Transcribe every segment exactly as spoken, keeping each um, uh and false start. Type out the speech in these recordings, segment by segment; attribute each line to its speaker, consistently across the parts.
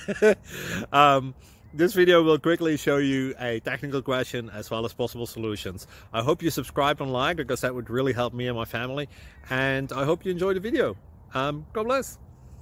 Speaker 1: um, this video will quickly show you a technical question as well as possible solutions. I hope you subscribe and like, because that would really help me and my family. And I hope you enjoy the video. Um, God bless.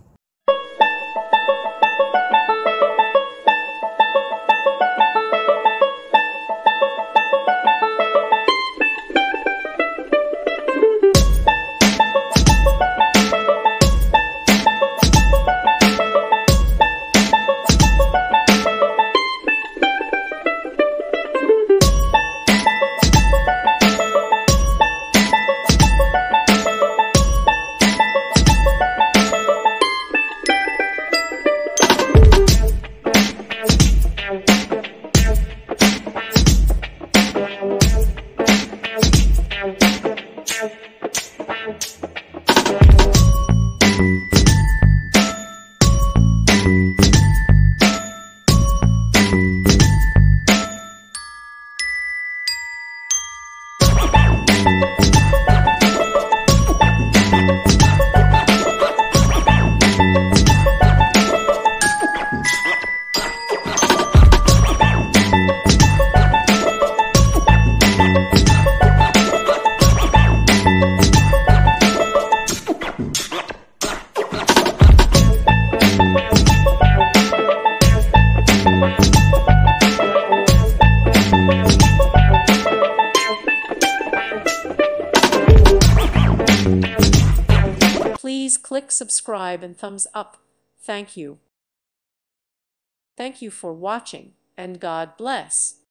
Speaker 2: Please click subscribe and thumbs up. Thank you. Thank you for watching, and God bless.